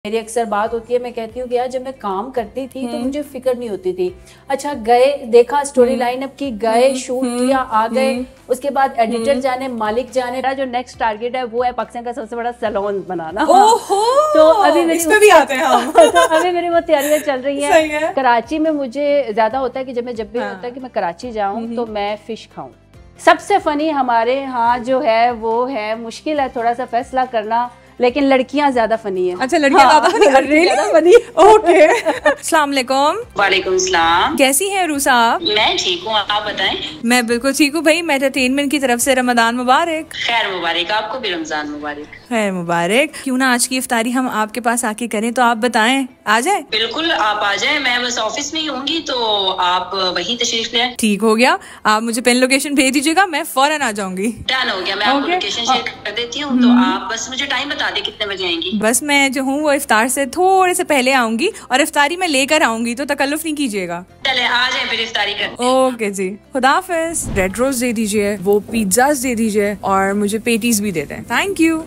मेरी अक्सर बात होती है, मैं कहती हूँ कि यार जब मैं काम करती थी तो मुझे फिक्र नहीं होती थी। अच्छा गए, देखा स्टोरी लाइन अप की, गए शूट किया, आ गए, उसके बाद एडिटर जाने, मालिक जाने। मेरा जो नेक्स्ट टारगेट है वो है पाकिस्तान का सबसे बड़ा सैलून बनाना। तो अभी मेरी इस पे भी आते हैं हम। तो अभी मेरी वो तैयारियां चल रही हैं। कराची में मुझे ज्यादा होता है कि जब भी होता है कि मैं कराची जाऊँ तो मैं फिश खाऊं। सबसे फनी हमारे यहाँ जो है वो है, मुश्किल है थोड़ा सा फैसला करना, लेकिन लड़कियां ज्यादा फनी है। अच्छा लड़कियां ज्यादा फनी। ओके। अस्सलाम वालेकुम। वालेकुम सलाम। कैसी हैं रूसा आप? मैं ठीक हूँ, आप बताएं। मैं बिल्कुल ठीक हूँ भाई। एंटरटेनमेंट की तरफ से रमजान मुबारक। खैर मुबारक, आपको भी रमजान मुबारक। खैर मुबारक। क्यों ना आज की इफ्तारी हम आपके पास आके करें, तो आप बताएं, आ जाए? बिल्कुल आप आ जाए, मैं बस ऑफिस में ही होंगी तो आप वहीं तशरीफ ले आए। ठीक हो गया, आप मुझे पेन लोकेशन भेज दीजिएगा, मैं फौरन आ जाऊंगी। डन हो गया, मैं आपको लोकेशन शेयर कर देती हूँ। तो आप बस मुझे टाइम बता दें कितने बजे आएंगी। बस मैं जो हूँ वो इफ्तार से थोड़े से पहले आऊंगी और इफ्तारी में लेकर आऊंगी, तो तकल्लुफ नहीं कीजिएगा। चले आ जाए फिर इफ्तारी करते हैं। ओके जी, खुदा हाफिज। रेड रोज दे दीजिए, वो पिज्जाज दे दीजिए और मुझे पेटीज भी दे दें। Thank you.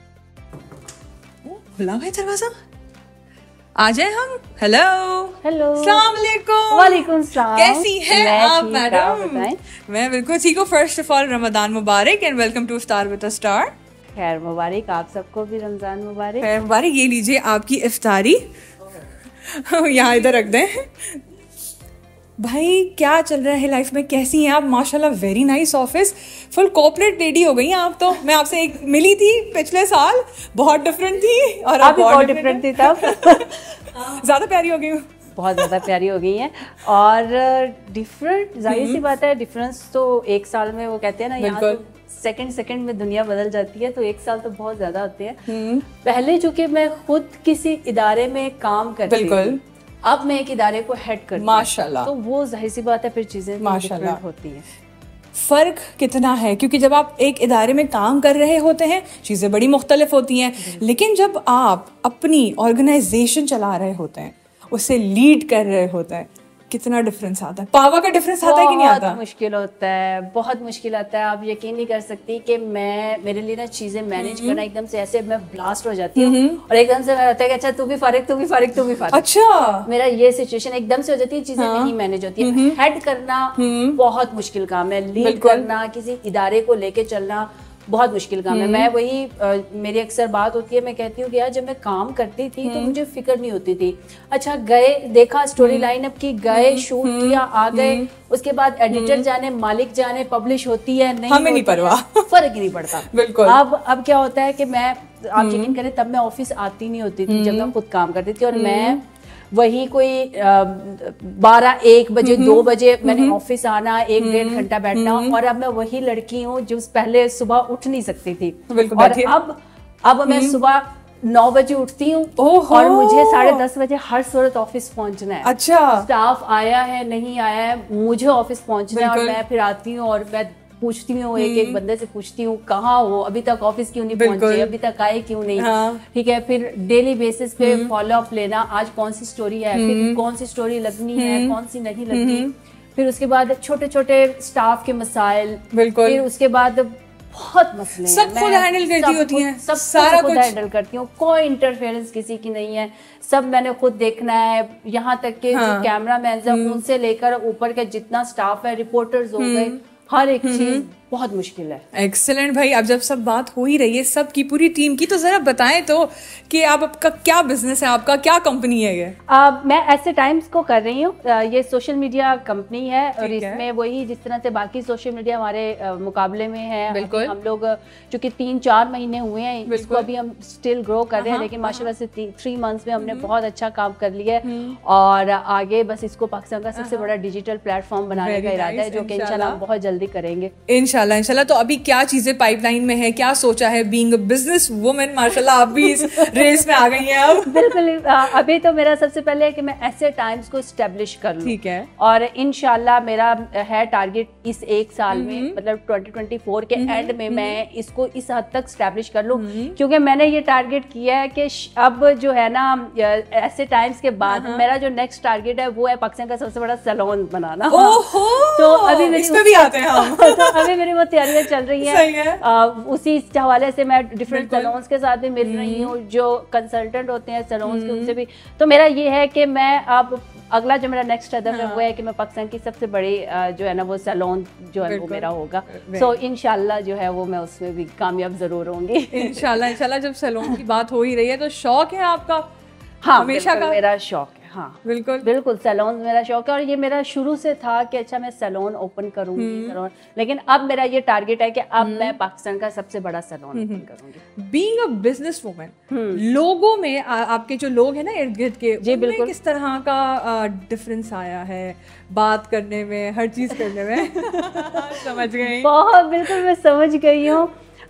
खुला है दरवाजा, आ जाए हम। हेलो हेलो, अस्सलाम वालेकुम। वालेकुम सलाम। कैसी हैं आप मैडम? मैं बिल्कुल ठीक हूँ। फर्स्ट ऑफ ऑल रमजान मुबारक and welcome to star with a star. खैर मुबारक, आप सबको भी रमजान मुबारक। खैर मुबारक। ये लीजिए आपकी इफ्तारी, यहाँ इधर रख दें। भाई क्या चल रहा है लाइफ में, कैसी हैं आप? माशाल्लाह very nice office, full corporate lady हो गई हैं आप तो। मैं आपसे एक मिली थी पिछले साल, बहुत डिफरेंट थी और आप भी बहुत डिफरेंट थी तब। ज्यादा प्यारी हो गई हूँ, बहुत ज़्यादा प्यारी हो गई हैं। और डिफरेंट, जाहिर सी बात है, डिफरेंस तो एक साल में, वो कहते हैं ना, यहाँ तो सेकंड में दुनिया बदल जाती है, तो एक साल तो बहुत ज्यादा होते हैं। पहले चूंकि मैं खुद किसी इदारे में काम करती थी, अब मैं एक इदारे को हेड करती हूँ, माशाल्लाह, तो वो जाहिर सी बात है फिर चीजें डिफरेंट होती हैं। फर्क कितना है, क्योंकि जब आप एक इदारे में काम कर रहे होते हैं चीजें बड़ी मुख्तलिफ होती हैं, लेकिन जब आप अपनी ऑर्गेनाइजेशन चला रहे होते हैं, उसे लीड कर रहे होते हैं, कितना डिफरेंस आता है। पावर का डिफरेंस आता है कि नहीं आता? बहुत मुश्किल होता है, बहुत मुश्किल आता है। आप यकीन नहीं कर सकती कि मेरे लिए ना चीजें मैनेज करना एकदम से ऐसे मैं ब्लास्ट हो जाती हूँ और एकदम से मैं रहता है कि अच्छा तू भी फारिग, तू भी फारिग, तू भी फारिग। अच्छा, मेरा ये सिचुएशन एकदम से हो जाती है, चीजें नहीं मैनेज होती है। हेड करना बहुत मुश्किल काम है, लीड करना, किसी इदारे को लेके चलना बहुत मुश्किल काम है। मैं वही मेरी अक्सर बात होती है, मैं कहती हूँ कि यार जब मैं काम करती थी तो मुझे फिक्र नहीं होती थी। अच्छा गए, देखा स्टोरी लाइन अप की, गए शूट किया, आ गए, उसके बाद एडिटर जाने, मालिक जाने, पब्लिश होती है नहीं, हमें नहीं परवाह, फर्क ही नहीं पड़ता। बिल्कुल। अब क्या होता है कि मैं, आप यकीन करें, तब मैं ऑफिस आती नहीं होती थी जब मैं खुद काम करती थी, और मैं वही कोई 12-1 बजे 2 बजे मैंने ऑफिस आना, 1-1.5 घंटा बैठना, और अब मैं वही लड़की हूँ जो पहले सुबह उठ नहीं सकती थी, और अब मैं सुबह 9 बजे उठती हूँ और मुझे 10:30 बजे हर सूरत ऑफिस पहुंचना है। अच्छा, स्टाफ आया है नहीं आया है, मुझे ऑफिस पहुंचना है, और मैं फिर आती हूँ और मैं पूछती हूँ, एक बंदे से पूछती हूँ कहाँ हो, अभी तक ऑफिस क्यों नहीं पहुंचे, अभी तक आए क्यों नहीं। ठीक है, फिर डेली बेसिस पे फॉलो अप लेना, आज कौन सी स्टोरी है, फिर कौन सी स्टोरी लगनी है, कौन सी नहीं लगनी, फिर उसके बाद छोटे छोटे स्टाफ के मसाइल, फिर उसके बाद बहुत मसले हैं, सब खुद हैंडल करती होती हैं, सब सारा खुद हैंडल करती हूँ, कोई इंटरफेरेंस किसी की नहीं है, सब मैंने खुद देखना है। यहाँ तक के जो कैमरा मैन है उनसे लेकर ऊपर के जितना स्टाफ है, रिपोर्टर्स हो गए, हर एक चीज बहुत मुश्किल है। एक्सीलेंट भाई, अब जब सब बात हो ही रही है सब की पूरी टीम की, तो जरा बताएं तो कि आपका क्या बिजनेस है, आपका क्या कंपनी है ये? मैं ऐसे टाइम्स को कर रही हूँ, ये सोशल मीडिया कंपनी है, और इसमें वही जिस तरह से बाकी सोशल मीडिया हमारे मुकाबले में है, बिल्कुल हम लोग चूंकि 3-4 महीने हुए हैं, इसको अभी हम स्टिल ग्रो कर रहे हैं, लेकिन माशाल्लाह से 3 मंथ्स में हमने बहुत अच्छा काम कर लिया है, और आगे बस इसको पाकिस्तान का सबसे बड़ा डिजिटल प्लेटफॉर्म बनाने का इरादा है, जो कि इंशाल्लाह बहुत जल्दी करेंगे इंशाल्लाह। तो अभी क्या चीजें पाइपलाइन में है, क्या सोचा है? बीइंग अ बिजनेस वुमन माशाल्लाह आप भी इस रेस में आ गई हैं अब। बिल्कुल, अभी तो मेरा सबसे पहले है कि मैं ऐसे टाइम्स को स्टैब्लिश कर लूं, ठीक है, और इंशाल्लाह मेरा है टारगेट इस एक साल में, मतलब 2024 के एंड में मैं इसको इस हद तक स्टैब्लिश कर लूं, क्योंकि मैंने ये टारगेट किया है कि अब जो है ना, ऐसे टाइम्स के बाद मेरा जो नेक्स्ट टारगेट है वो है पाकिस्तान का सबसे बड़ा सैलून बनाना। तो अभी इस पे भी आते हैं हम। तो अभी मेरी थोड़ी बहुत तैयारियां चल रही हैं। उसी हवाले से मैं डिफरेंट सैलून्स के साथ भी मिल रही हूँ, जो कंसल्टेंट होते हैं सैलून्स के, उनसे भी। तो मेरा ये है कि मैं अब अगला जो मेरा नेक्स्ट हदफ है वो है कि मैं पाकिस्तान की सबसे बड़ी जो है ना वो सैलून जो है वो मेरा होगा। सो इंशाल्लाह जो है वो मैं उसमें भी कामयाब जरूर होंगी। इंशाल्लाह जब सैलून की बात हो ही रही है तो शौक है आपका? हाँ, हमेशा का मेरा शौक है। हाँ बिल्कुल सैलून मेरा शौक है, और ये मेरा शुरू से था कि अच्छा मैं सैलून ओपन करूंगी सैलून, लेकिन अब मेरा ये टारगेट है कि अब मैं पाकिस्तान का सबसे बड़ा सैलून ओपन करूंगी। बीइंग अ बिजनेस वुमन, लोगों में आपके जो लोग हैं ना इर्द गिर्द के, जी बिल्कुल, किस तरह का डिफरेंस आया है बात करने में, हर चीज करने में? समझ गई? बहुत बिल्कुल मैं समझ गई हूँ।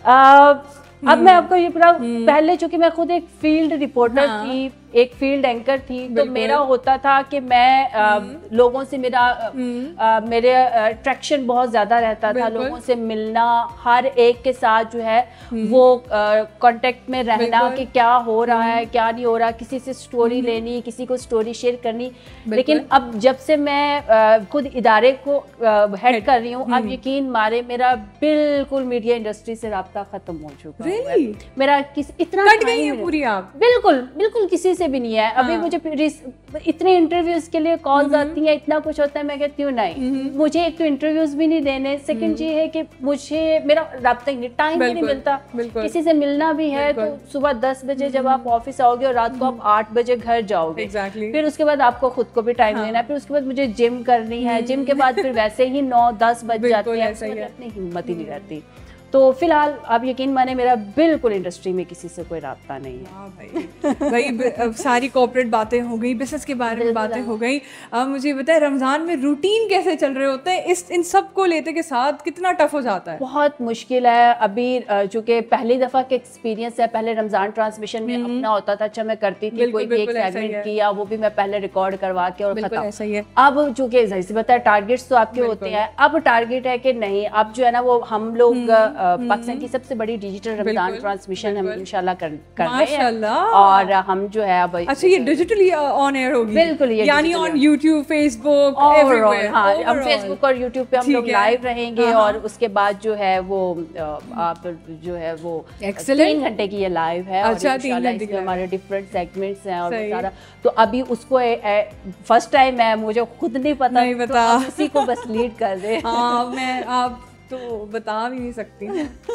अब मैं आपको ये पूरा, पहले चूंकि मैं खुद एक फील्ड रिपोर्टर थी, एक फील्ड एंकर थी, तो मेरा होता था कि मैं लोगों से मेरे अट्रैक्शन बहुत ज़्यादा रहता था, लोगों से मिलना, हर एक के साथ जो है वो कांटेक्ट में रहना कि क्या हो रहा है क्या नहीं हो रहा, किसी से स्टोरी लेनी, किसी को स्टोरी शेयर करनी। लेकिन अब जब से मैं खुद इदारे को हेड कर रही हूँ, अब यकीन मारे मेरा बिल्कुल मीडिया इंडस्ट्री से राब्ता खत्म हो चुका है। मेरा इतना कट गई है पूरी आप? बिल्कुल किसी से भी नहीं है। अभी मुझे इतने इंटरव्यूज के लिए कॉल्स आती हैं, इतना कुछ होता है, मैं कहती हूँ नहीं, मुझे एक तो इंटरव्यूज भी नहीं देने, सेकंड ये है कि मुझे मेरा राब्ता ही नहीं, टाइम ही नहीं मिलता। किसी से मिलना भी है तो सुबह 10 बजे जब आप ऑफिस आओगे और रात को आप 8 बजे घर जाओगे, फिर उसके बाद आपको खुद को भी टाइम देना है, फिर उसके बाद मुझे जिम करनी है, जिम के बाद फिर वैसे ही 9-10 बज जाते हैं, अपनी हिम्मत ही नहीं रहती। तो फिलहाल आप यकीन माने मेरा बिल्कुल इंडस्ट्री में किसी से कोई राब्ता नहीं है। भाई सारी कॉर्पोरेट बातें हो गई, बिजनेस के बारे में बातें हो गई। अब मुझे बताए रमज़ान में रूटीन कैसे चल रहे होते हैं? इन सब को लेते के साथ कितना टफ हो जाता है? बहुत मुश्किल है। अभी चूँकि पहली दफ़ा के एक्सपीरियंस है, पहले रमज़ान ट्रांसमिशन में अपना होता था, अच्छा मैं करती थी, कोई भी एक सेगमेंट किया वो भी मैं पहले रिकॉर्ड करवा के और खत्म। ऐसा ही है। अब चूँकि जाहिर सी बात है टारगेट्स तो आपके होते हैं, अब टारगेट है कि नहीं, अब जो है ना वो हम लोग पाकिस्तान की सबसे बड़ी डिजिटल रमजान ट्रांसमिशन हम इंशाल्लाह कर रहे हैं, और हम जो है अब अच्छा ये डिजिटली ऑन एयर होगी? बिल्कुल, यानी ऑन यूट्यूब, फेसबुक, एवरीवेयर। हाँ, हम फेसबुक और यूट्यूब पे हम लोग लाइव रहेंगे, और उसके बाद जो है वो आप जो है वो 3 घंटे की ये लाइव है। अच्छा, 3 घंटे की हमारे डिफरेंट सेगमेंट्स हैं और सारा, तो अभी उसको फर्स्ट टाइम है, मुझे खुद नहीं पता, किसी को बस लीड कर दे। मैं आप तो बता भी नहीं सकती।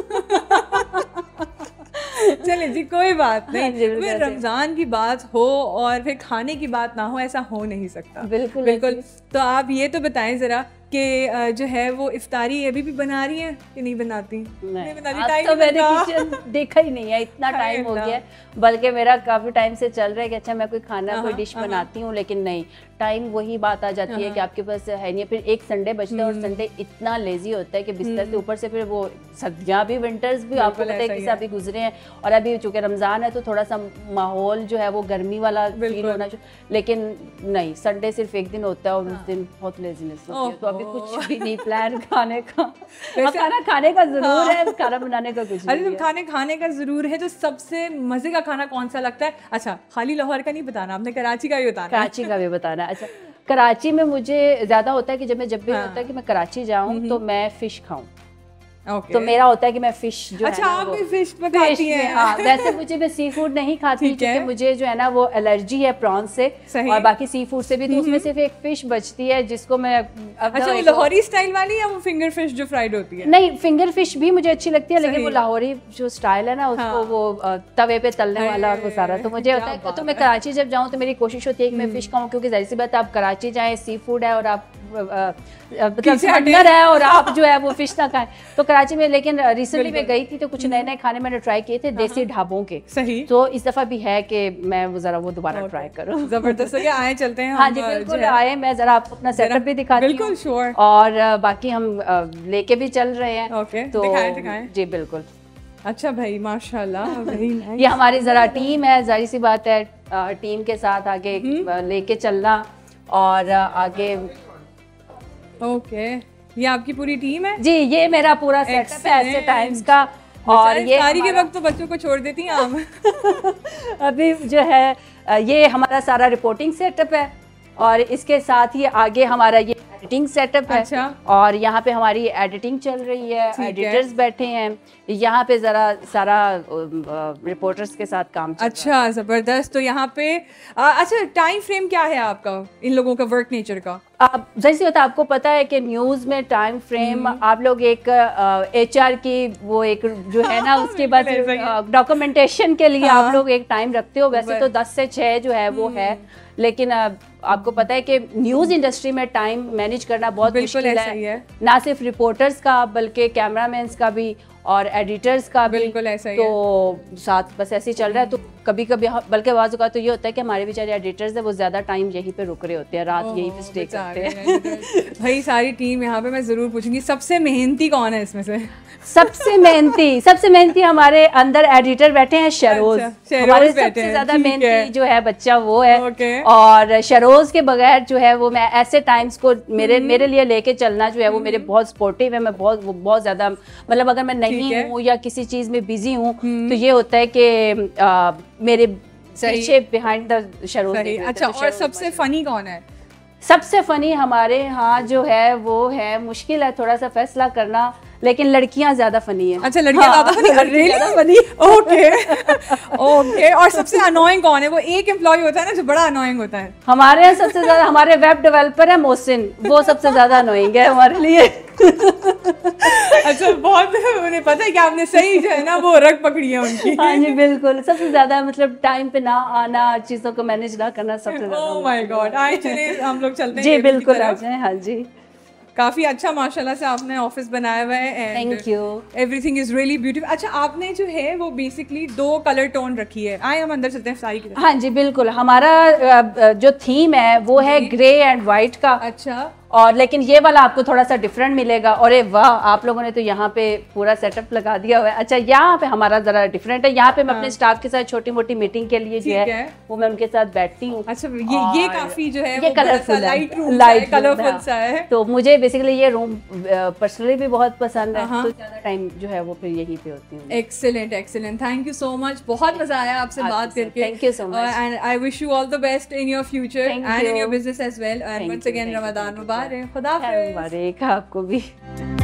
चले जी, कोई बात नहीं। फिर रमजान की बात हो और फिर खाने की बात ना हो, ऐसा हो नहीं सकता। बिल्कुल। तो आप ये तो बताएं जरा कि जो है वो इफ्तारी अभी भी बना रही है कि नहीं बनाती? नहीं बनाती। तो मैंने किचन देखा ही नहीं है, इतना टाइम हो गया, बल्कि मेरा काफी टाइम से चल रहा है कि अच्छा मैं कोई खाना कोई डिश बनाती हूँ, लेकिन नहीं, टाइम वही बात आ जाती है कि आपके पास है नहीं। फिर एक संडे बचता है, और संडे इतना लेजी होता है कि बिस्तर से ऊपर से फिर वो सर्दियाँ भी, विंटर्स भी, आपको पता है कि अभी गुजरे हैं, और अभी चूंकि रमजान है तो थोड़ा सा माहौल जो है वो गर्मी वाला फील होना चाहिए, लेकिन नहीं, संडे सिर्फ एक दिन होता है और उस दिन बहुत लेजीनेस होती है। तो अभी कुछ भी नहीं प्लान खाने का। खाना खाने का जरूर है, खाना बनाने का कुछ नहीं। अरे खाने का जरूर है। तो सबसे मजे का खाना कौन सा लगता है? अच्छा, खाली लाहौर का नहीं बताना आपने, कराची का भी बताना। कराची का भी बताना। अच्छा, कराची में मुझे ज्यादा होता है कि जब भी होता है कि मैं कराची जाऊं तो मैं फिश खाऊं। तो मेरा होता है कि मैं फिश जो अच्छा, है ना, आप भी फिश पकाती हैं? हाँ, वैसे मुझे मैं सी फूड नहीं खाती क्योंकि मुझे जो है ना वो एलर्जी है प्रॉन्स से, और बाकी सी फूड से भी, तो उसमें सिर्फ एक फिश बचती है जिसको मैं अच्छा, वो लाहौरी स्टाइल वाली या वो फिंगर फिश जो फ्राइड होती है? नहीं, फिंगर फिश भी मुझे अच्छी लगती है, लेकिन वो लाहौरी जो स्टाइल है ना उसको वो तवे पे तलने वाला और वो सारा, तो मुझे होता है। तो मैं कराची जब जाऊँ तो मेरी कोशिश होती है कि मैं फिश खाऊँ, क्योंकि जाहिर सी बात है आप कराची जाएँ, सी फूड है और आप मतलब है और आप जो है वो फिश ना खाएं। तो कराची में, लेकिन रिसेंटली मैं गई थी तो कुछ नए नए खाने मैंने ट्राई किए थे देसी ढाबों के। सही। तो इस दफा भी है कि मैं वो जरा वो दोबारा ट्राई करूं। जबरदस्त है। आए चलते हैं। हाँ जी बिल्कुल आए, मैं जरा आपको अपना सेटअप भी दिखाती हूँ। बिल्कुल श्योर। और बाकी हम लेके भी चल रहे हैं। ओके, तो दिखाएं। जी बिल्कुल। अच्छा भाई, माशाल्लाह, वेरी नाइस। ये हमारी जरा टीम है, जाहिर सी बात है टीम के साथ आगे लेके चलना और आगे। ओके, ये आपकी पूरी टीम है? जी, ये मेरा पूरा सेटअप है ऐसे टाइम्स का। और ये सारी के वक्त तो बच्चों को छोड़ देती हैं आप। अभी जो है ये हमारा सारा रिपोर्टिंग सेटअप है, और इसके साथ ही आगे हमारा ये एडिटिंग सेटअप है। अच्छा। और यहाँ पे हमारी एडिटिंग चल रही है, एडिटर्स बैठे हैं यहाँ पे, जरा सारा रिपोर्टर्स के साथ काम चल अच्छा, जबरदस्त। तो यहाँ पे अच्छा, टाइम फ्रेम क्या है आपका इन लोगों का, वर्क नेचर का? अब जैसे होता है, आपको पता है कि न्यूज में टाइम फ्रेम आप लोग एक HR की वो एक जो है ना उसके बाद डॉक्यूमेंटेशन के लिए आप लोग एक टाइम रखते हो। वैसे तो 10 से 6 जो है वो है, लेकिन आपको पता है कि न्यूज इंडस्ट्री में टाइम मैनेज करना बहुत मुश्किल है, ना सिर्फ रिपोर्टर्स का बल्कि कैमरामैन्स का भी और एडिटर्स का भी। बिल्कुल ऐसा ही तो साथ बस ऐसे ही चल रहा है। तो कभी कभी बल्कि आवाज़ का तो ये होता है कि हमारे बेचारे एडिटर्स है वो ज़्यादा टाइम यहीं पे रुक रहे होते हैं, रात यहीं पे स्टे करते हैं। भाई सारी टीम यहाँ पे मैं ज़रूर पूछूंगी, सबसे मेहनती कौन है इसमें से? सबसे मेहनती हमारे अंदर एडिटर बैठे हैं, शरोज। हमारे सबसे ज्यादा मेहनती जो है बच्चा वो है। और शरोज के बगैर जो है वो मैं ऐसे टाइम्स को मेरे लिए लेके चलना जो है वो मेरे बहुत सपोर्टिव है। मैं बहुत ज्यादा मतलब अगर मैं नहीं हूँ या किसी चीज में बिजी हूँ तो ये होता है कि मेरे पीछे बिहाइंड द शरोज। अच्छा, और सबसे फनी कौन है? सबसे फनी हमारे यहाँ जो है वो है, मुश्किल है थोड़ा सा फैसला करना, लेकिन लड़कियां ज्यादा फनी है। अच्छा, लड़कियां ज्यादा फनी। ओके। और सबसे अनोइंग कौन है? वो एक एम्प्लॉय होता है ना जो बड़ा अनोइंग होता है। हमारे यहाँ सबसे ज्यादा हमारे वेब डेवलपर है मोहसिन, वो सबसे ज्यादा अनोइंग है हमारे लिए। अच्छा, बहुत उन्हें पता है कि आपने सही जो है ना वो रग पकड़ी है उनकी। हाँ जी बिल्कुल, सबसे ज्यादा मतलब टाइम पे ना आना, चीजों को मैनेज ना करना सबसे ज्यादा। Oh my God. आइए चलिए हम लोग चलते हैं। जी बिल्कुल आ जाए। हाँ जी, काफी अच्छा माशाल्लाह से आपने ऑफिस बनाया हुआ है। Thank you. Everything is really beautiful. अच्छा, आपने जो है वो बेसिकली 2 कलर टोन रखी है। आए हम अंदर चलते हैं सारी की तरफ। हाँ जी बिल्कुल, हमारा जो थीम है वो है ग्रे एंड व्हाइट का। अच्छा। और लेकिन ये वाला आपको थोड़ा सा डिफरेंट मिलेगा। और वाह, आप लोगों ने तो यहाँ पे पूरा सेटअप लगा दिया हुआ है। अच्छा, यहाँ पे हमारा जरा डिफरेंट है। यहाँ पे मैं अपने स्टाफ के साथ छोटी मोटी मीटिंग के लिए जो है वो मैं उनके साथ बैठती हूँ। अच्छा, ये काफी जो है ये कलरफुल लाइट कलरफुल सा है। तो मुझे बेसिकली ये रूम पर्सनली भी बहुत पसंद है, तो ज्यादा टाइम जो है वो फिर यहीं पे होती हूँ। Excellent. Thank you so much, बहुत मजा आया आपसे बात करके। Thank you so much and I wish you all the best in your future and in your business as well. And once again Ramzan मुबारक। खुदा हाफिज़। मुबारक आपको भी।